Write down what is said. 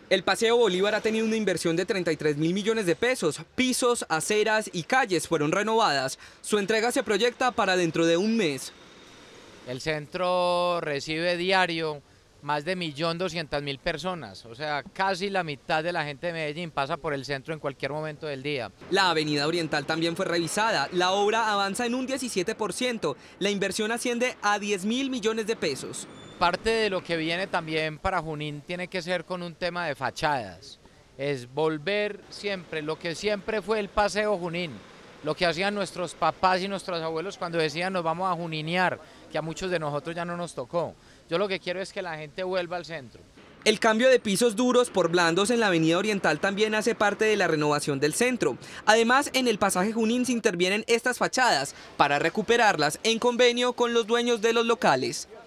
El Paseo Bolívar ha tenido una inversión de 33.000 millones de pesos. Pisos, aceras y calles fueron renovadas. Su entrega se proyecta para dentro de un mes. El centro recibe diario más de 1.200.000 personas, o sea, casi la mitad de la gente de Medellín pasa por el centro en cualquier momento del día. La avenida Oriental también fue revisada. La obra avanza en un 17%. La inversión asciende a 10.000 millones de pesos. Parte de lo que viene también para Junín tiene que ser con un tema de fachadas, es volver siempre, lo que siempre fue el Paseo Junín, lo que hacían nuestros papás y nuestros abuelos cuando decían nos vamos a juninear, que a muchos de nosotros ya no nos tocó. Yo lo que quiero es que la gente vuelva al centro. El cambio de pisos duros por blandos en la avenida Oriental también hace parte de la renovación del centro. Además, en el pasaje Junín se intervienen estas fachadas para recuperarlas en convenio con los dueños de los locales.